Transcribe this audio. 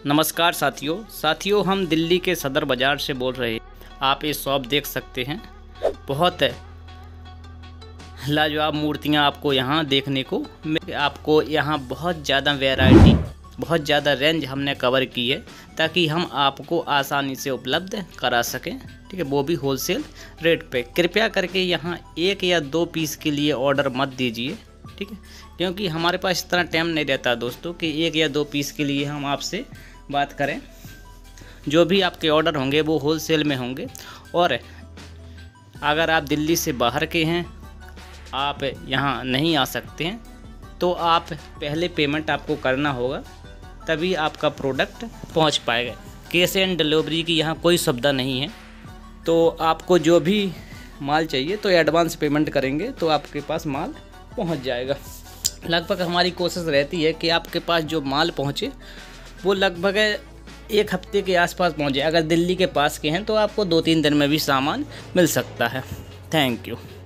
नमस्कार साथियों हम दिल्ली के सदर बाज़ार से बोल रहे हैं। आप ये शॉप देख सकते हैं, बहुत लाजवाब मूर्तियां आपको यहाँ देखने को आपको यहाँ बहुत ज़्यादा वैरायटी, बहुत ज़्यादा रेंज हमने कवर की है ताकि हम आपको आसानी से उपलब्ध करा सकें। ठीक है, वो भी होलसेल रेट पे। कृपया करके यहाँ 1 या 2 पीस के लिए ऑर्डर मत दीजिए, ठीक है, क्योंकि हमारे पास इतना टाइम नहीं रहता दोस्तों कि 1 या 2 पीस के लिए हम आपसे बात करें। जो भी आपके ऑर्डर होंगे वो होलसेल में होंगे। और अगर आप दिल्ली से बाहर के हैं, आप यहाँ नहीं आ सकते हैं, तो आप पहले पेमेंट आपको करना होगा, तभी आपका प्रोडक्ट पहुँच पाएगा। कैश एंड डिलीवरी की यहाँ कोई सुविधा नहीं है। तो आपको जो भी माल चाहिए तो एडवांस पेमेंट करेंगे तो आपके पास माल पहुँच जाएगा। लगभग हमारी कोशिश रहती है कि आपके पास जो माल पहुँचे वो लगभग 1 हफ्ते के आसपास पहुँचे। अगर दिल्ली के पास के हैं तो आपको 2-3 दिन में भी सामान मिल सकता है। Thank you.